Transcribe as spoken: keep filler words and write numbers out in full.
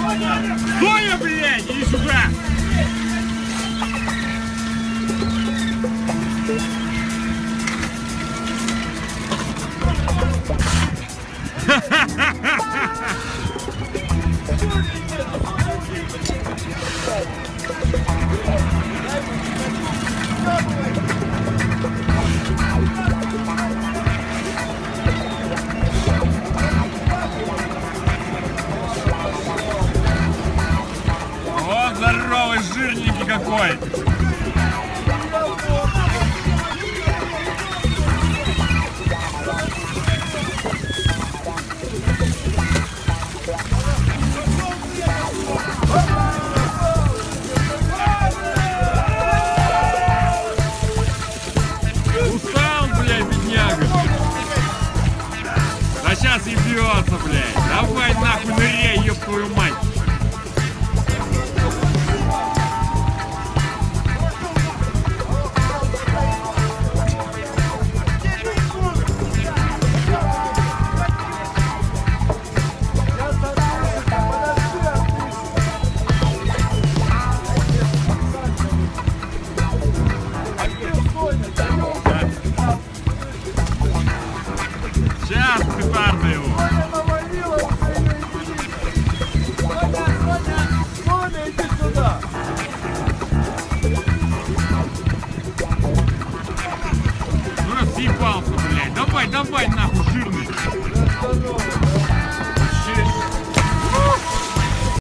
Соня, блядь, иди сюда! О, здоровый, жирненький какой! Устал, блядь, бедняга. А сейчас и бьется, блядь. Давай нахуй ныряй, ёб твою мать. Сейчас, петарды его. Соня, иди сюда. Ну раз съебался, блядь. Давай, давай, нахуй, жирный.